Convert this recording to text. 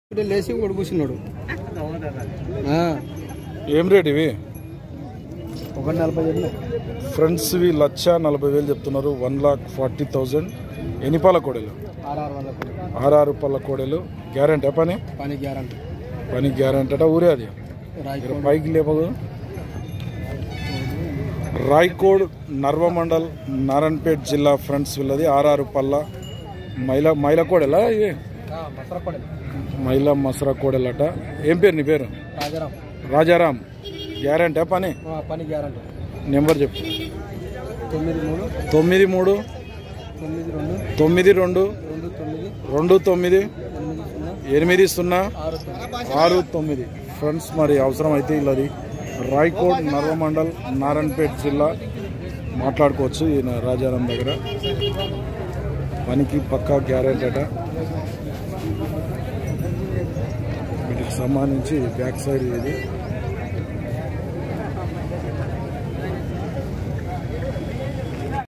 లేచి కూడా కూర్చున్నాడు. ఏం రేట్ ఇవి? 140,000 ఫ్రెండ్స్ ఇవి 1,40,000 చెప్తున్నారు. 1,40,000. ఎన్ని పాల కోడలు? 6 పళ్ళ కోడలు. గ్యారంటీ పని పని గ్యారంటీ అట. ఊరే అది పైకి లేపదు. రాయకోడ్ నర్వ మండల్ నారాయణపేట జిల్లా ఫ్రెండ్స్ వీళ్ళది. 6 పళ్ళ మైల కోడలా ఇవి? మైలా మసరా కోడలట. ఏం పేరు నీ పేరు? రాజారాం. గ్యారంటీ పని గ్యారంటీ. నెంబర్ చెప్పు. 93 92 29 8069. ఫ్రెండ్స్ మరి అవసరం అయితే ఇల్లది రాయకోడ్ నర్వ మండల్ నారాయణపేట జిల్లా మాట్లాడుకోవచ్చు. ఈయన రాజారాం దగ్గర పనికి పక్కా గ్యారెంటీ అట. వీటికి సంబంధించి బ్యాక్ సైడ్ ఇది